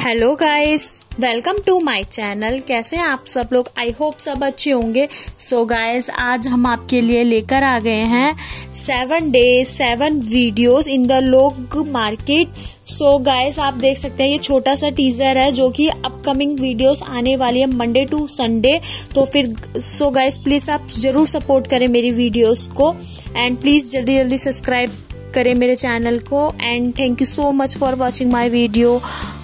Hello guys, welcome to my channel. कैसे हैं आप सब लोग? आई होप सब अच्छे होंगे। सो गाइस, आज हम आपके लिए लेकर आ गए हैं 7 days 7 videos in the local market. So guys, आप देख सकते हैं ये छोटा सा टीजर है जो कि अपकमिंग वीडियोस आने वाली है मंडे टू संडे। तो फिर सो गाइस, प्लीज आप जरूर सपोर्ट करें मेरी वीडियोस को एंड प्लीज जल्दी जल्दी सब्सक्राइब करें मेरे चैनल को। And thank you so much for watching my video.